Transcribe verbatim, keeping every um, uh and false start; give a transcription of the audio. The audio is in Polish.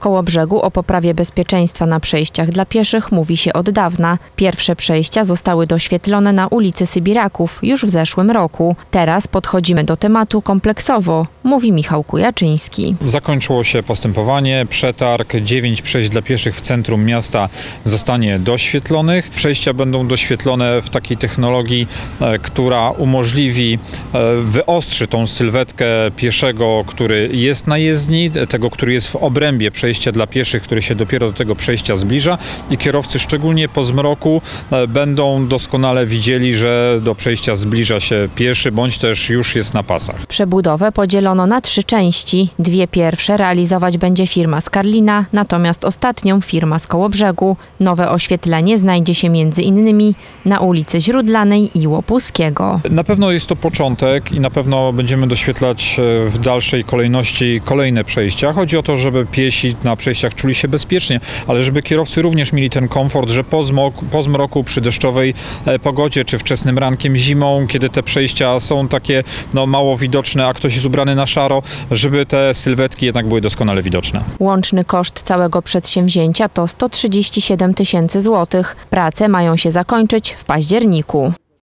Kołobrzegu o poprawie bezpieczeństwa na przejściach dla pieszych mówi się od dawna. Pierwsze przejścia zostały doświetlone na ulicy Sybiraków już w zeszłym roku. Teraz podchodzimy do tematu kompleksowo, mówi Michał Kujaczyński. Zakończyło się postępowanie, przetarg, dziewięć przejść dla pieszych w centrum miasta zostanie doświetlonych. Przejścia będą doświetlone w takiej technologii, która umożliwi, wyostrzy tą sylwetkę pieszego, który jest na jezdni, tego, który jest w obrębie przejścia dla pieszych, który się dopiero do tego przejścia zbliża, i kierowcy szczególnie po zmroku będą doskonale widzieli, że do przejścia zbliża się pieszy, bądź też już jest na pasach. Przebudowę podzielono na trzy części. Dwie pierwsze realizować będzie firma z Karlina, natomiast ostatnią firma z Kołobrzegu. Nowe oświetlenie znajdzie się między innymi na ulicy Źródlanej i Łopuskiego. Na pewno jest to początek i na pewno będziemy doświetlać w dalszej kolejności kolejne przejścia. Chodzi o to, żeby piesi na przejściach czuli się bezpiecznie, ale żeby kierowcy również mieli ten komfort, że po zmroku, po zmroku przy deszczowej pogodzie, czy wczesnym rankiem zimą, kiedy te przejścia są takie no, mało widoczne, a ktoś jest ubrany na szaro, żeby te sylwetki jednak były doskonale widoczne. Łączny koszt całego przedsięwzięcia to sto trzydzieści siedem tysięcy złotych. Prace mają się zakończyć w październiku.